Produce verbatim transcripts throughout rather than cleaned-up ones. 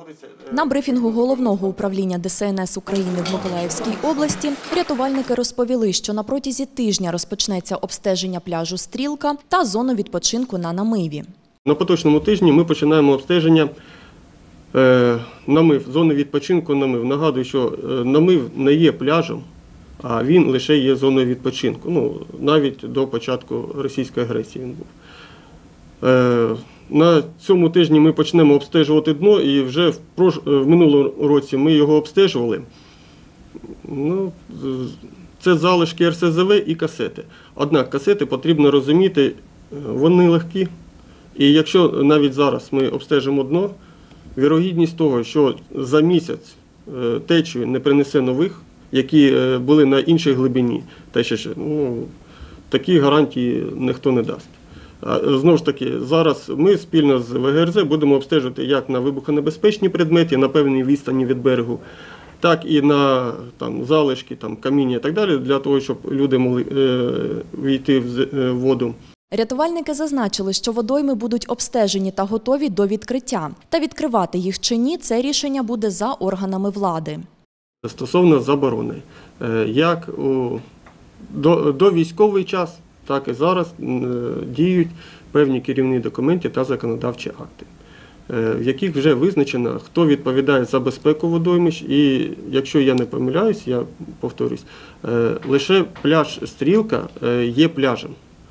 На брифінгу Головного управління Де Се Ен Ес України в Миколаївській області рятувальники розповіли, що на протязі тижня розпочнеться обстеження пляжу «Стрілка» та зону відпочинку на Намиві. На поточному тижні ми починаємо обстеження е, Намив, зони відпочинку Намив. Нагадую, що Намив не є пляжем, а він лише є зоною відпочинку. Ну, навіть до початку російської агресії він був. Е, на цьому тижні ми почнемо обстежувати дно, і вже в, прош... в минулому році ми його обстежували. Ну, це залишки Ер Се Зе Ве і касети. Однак касети потрібно розуміти, вони легкі. І якщо навіть зараз ми обстежимо дно, вірогідність того, що за місяць течію не принесе нових, які були на іншій глибині, течія, ну, такі гарантії ніхто не дасть. Знову ж таки, зараз ми спільно з Ве Ге Ер Зе будемо обстежувати як на вибухонебезпечні предмети, на певній відстані від берегу, так і на там, залишки, там, каміння і так далі, для того, щоб люди могли е, війти в воду. Рятувальники зазначили, що водойми будуть обстежені та готові до відкриття. Та відкривати їх чи ні – це рішення буде за органами влади. Стосовно заборони, як у, до, до військовий час, так і зараз діють певні керівні документи та законодавчі акти, в яких вже визначено, хто відповідає за безпеку водоймищ. І якщо я не помиляюсь, я повторюсь, лише пляж «Стрілка» є пляжем.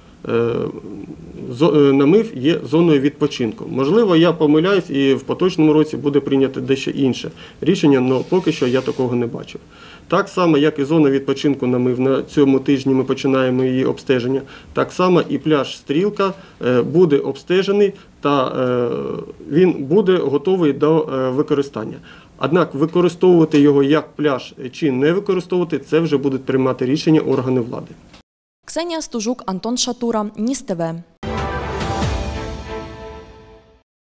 Намив є зоною відпочинку. Можливо, я помиляюсь і в поточному році буде прийнято дещо інше рішення, але поки що я такого не бачив. Так само, як і зона відпочинку Намив, на цьому тижні ми починаємо її обстеження, так само і пляж «Стрілка» буде обстежений та він буде готовий до використання. Однак використовувати його як пляж чи не використовувати, це вже будуть приймати рішення органи влади. Ксенія Стужук, Антон Шатура, Ніс Те Ве.